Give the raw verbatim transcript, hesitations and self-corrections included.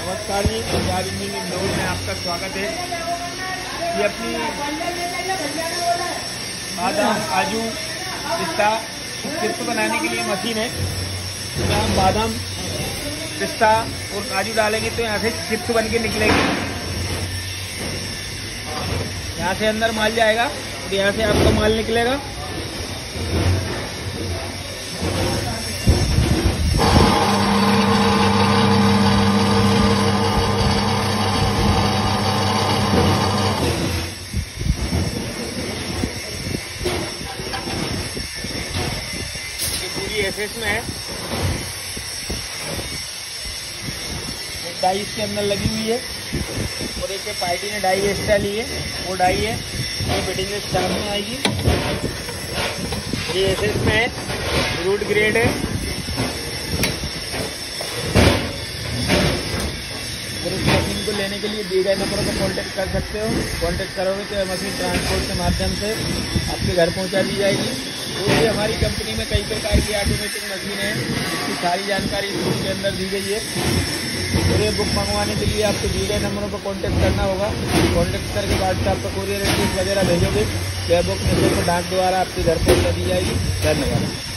नमस्कार जी, पंजाब इंजीनियरिंग इंदौर में आपका स्वागत है। ये अपनी बादाम, काजू, पिस्ता चिप्स बनाने के लिए मशीन है। इसमें हम बादाम, पिस्ता और काजू डालेंगे तो यहाँ से चिप्स बन के निकलेगी। यहाँ से अंदर माल जाएगा और यहाँ से आपका माल निकलेगा। एसएस में है, एक डाई इसके अंदर लगी हुई है और एक पार्टी ने डाई एक्स्ट्रा ली है, वो डाई है ये फिटिंग स्टाफ में आएगी। ये एसएस में है, रूट ग्रेड है। और इस मशीन को लेने के लिए दिए गए नंबरों पर कांटेक्ट कर सकते हो। कांटेक्ट करोगे तो मशीन ट्रांसपोर्ट के माध्यम से आपके घर पहुंचा दी जाएगी। तो ये हमारी कंपनी में कई प्रकार की ऑटोमेटिक मशीन है, इसकी सारी जानकारी इस बुक के अंदर दी गई है। और ये बुक मंगवाने के लिए आपको दिए गए नंबरों पर कांटेक्ट करना होगा। कांटेक्ट करके व्हाट्सएप पर कोरियर एड्रेस वगैरह भेजोगे तो यह बुक निःशुल्क डाक द्वारा आपके घर पहुंचा दी जाएगी। धन्यवाद।